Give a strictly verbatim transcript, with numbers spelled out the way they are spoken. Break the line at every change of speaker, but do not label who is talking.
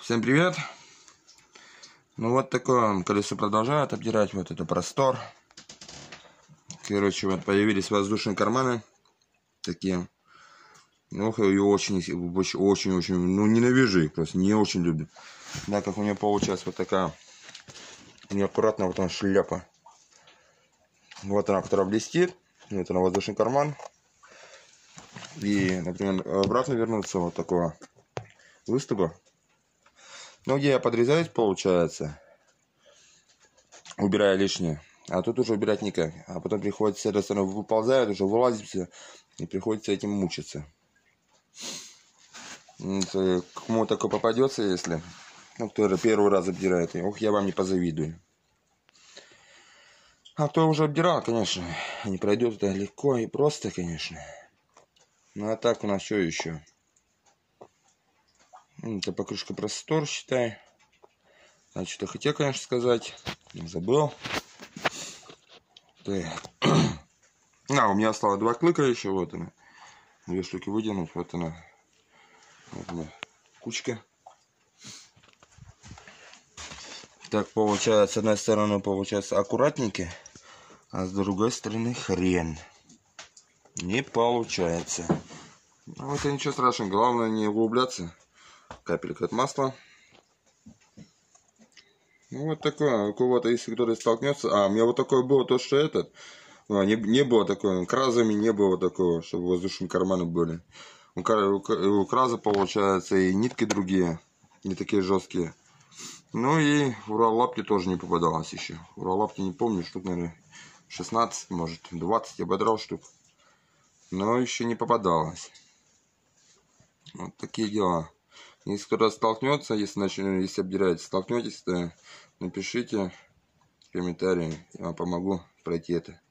Всем привет! Ну вот такое колесо продолжает обдирать, вот это простор. Короче, вот появились воздушные карманы такие. Ну, и очень, очень, очень, ну, ненавижу их, просто не очень люблю. Да, как у меня получается вот такая неаккуратная вот она шляпа. Вот она, которая блестит. Вот она, воздушный карман. И, например, обратно вернуться вот такого выступа. Ну, где я подрезаюсь, получается, убирая лишнее. А тут уже убирать никак. А потом приходится, с этой стороны выползает, уже вылазит все. И приходится этим мучиться. Кому такое попадется, если... Ну, кто первый раз обдирает. Ох, я вам не позавидую. А кто уже обдирал, конечно, не пройдет это легко и просто, конечно. Ну, а так у нас что еще? Это покрышка простор, считай. А что-то хотел, конечно, сказать. Забыл. Так. А, у меня осталось два клыка еще. Вот она. Две штуки выдернуть. Вот она. Вот она. Кучка. Так, получается, с одной стороны получается аккуратненько, а с другой стороны хрен. Не получается. Ну, это ничего страшного. Главное не углубляться. Капелька от масла. Ну, вот такое. У кого-то, если кто-то столкнется... А, у меня вот такое было, то, что этот... Ну, не, не было такого. Кразами не было такого, чтобы воздушные карманы были. У, у, у краза, получается, и нитки другие. Не такие жесткие. Ну и в уралапке тоже не попадалось еще. В уралапке не помню, штук, наверное, шестнадцать, может, двадцать я ободрал штук. Но еще не попадалось. Вот такие дела. Если кто-то столкнется, если, начнете, если обдираете, столкнетесь, то напишите в комментарии, я вам помогу пройти это.